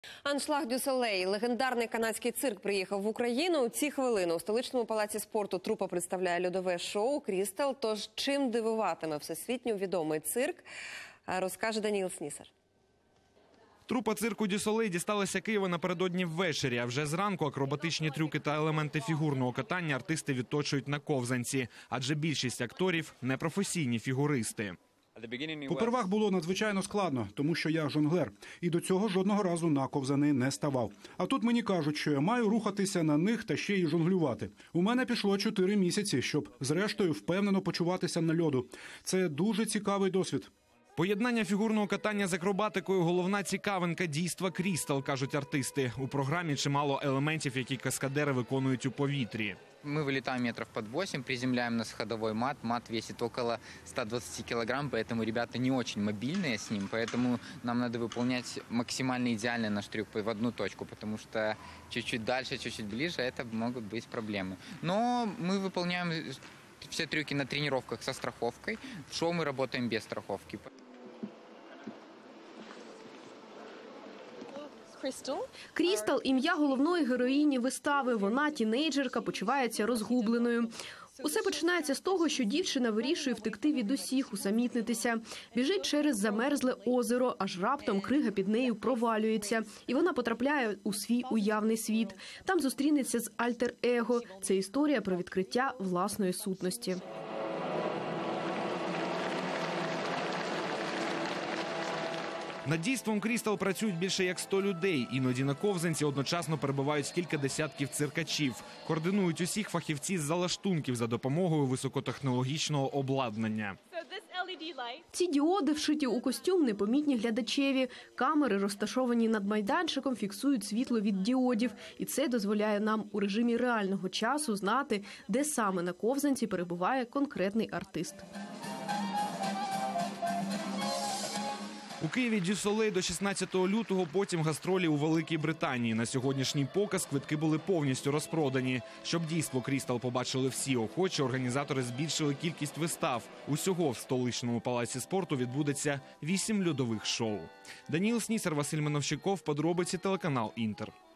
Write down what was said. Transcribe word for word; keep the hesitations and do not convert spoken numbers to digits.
Аншлаг дю Солей. Легендарний канадський цирк приїхав в Україну. У ці хвилини у столичному палаці спорту трупа представляє льодове шоу «Крістал». Тож чим дивуватиме всесвітньо відомий цирк, розкаже Даніл Снісер. Трупа цирку дю Солей дісталася Києва напередодні ввечері, а вже зранку акробатичні трюки та елементи фігурного катання артисти відточують на ковзанці, адже більшість акторів – непрофесійні фігуристи. Попервах було надзвичайно складно, тому що я жонглер. І до цього жодного разу на ковзани не ставав. А тут мені кажуть, що я маю рухатися на них та ще й жонглювати. У мене пішло чотири місяці, щоб зрештою впевнено почуватися на льоду. Це дуже цікавий досвід. Поєднання фігурного катання з акробатикою – головна цікавинка дійства «Крістал», кажуть артисти. У програмі чимало елементів, які каскадери виконують у повітрі. Мы вылетаем метров под восемь, приземляем на ходовой мат. Мат весит около ста двадцати килограмм, поэтому ребята не очень мобильные с ним. Поэтому нам надо выполнять максимально идеально наш трюк в одну точку, потому что чуть-чуть дальше, чуть-чуть ближе это могут быть проблемы. Но мы выполняем все трюки на тренировках со страховкой. В шоу мы работаем без страховки. Крістал – ім'я головної героїні вистави. Вона, тінейджерка, почувається розгубленою. Усе починається з того, що дівчина вирішує втекти від усіх, усамітнитися. Біжить через замерзле озеро, аж раптом крига під нею провалюється. І вона потрапляє у свій уявний світ. Там зустрінеться з альтер-его. Це історія про відкриття власної сутності. Над дійством «Крістал» працюють більше як сто людей. Іноді на ковзанці одночасно перебувають кілька десятків циркачів. Координують усіх фахівці з залаштунків за допомогою високотехнологічного обладнання. Ці діоди, вшиті у костюм, непомітні глядачеві. Камери, розташовані над майданчиком, фіксують світло від діодів. І це дозволяє нам у режимі реального часу знати, де саме на ковзанці перебуває конкретний артист. У Києві дю Солей до шістнадцятого лютого, потім гастролі у Великій Британії. На сьогоднішній показ квитки були повністю розпродані. Щоб дійство «Крістал» побачили всі охочі, організатори збільшили кількість вистав. Усього в столичному палаці спорту відбудеться вісім льодових шоу. Даніл Снісер, Василь Меновщиков, подробиці, телеканал «Інтер».